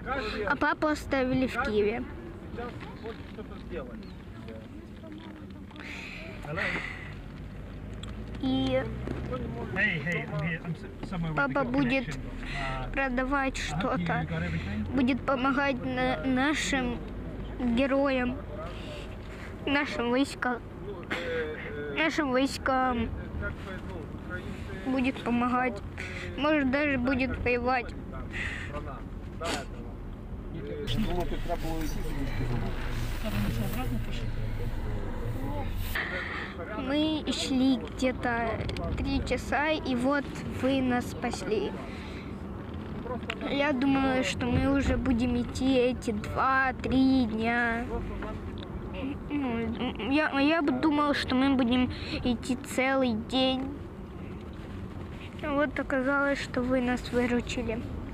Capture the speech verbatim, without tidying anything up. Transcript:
а папу оставили в Киеве. И папа будет продавать что-то, будет помогать на нашим героям, нашим войскам, нашим войскам будет помогать, может даже будет воевать. Мы шли где-то три часа, и вот вы нас спасли. Я думала, что мы уже будем идти эти два-три дня. Я, я бы думала, что мы будем идти целый день. Вот оказалось, что вы нас выручили.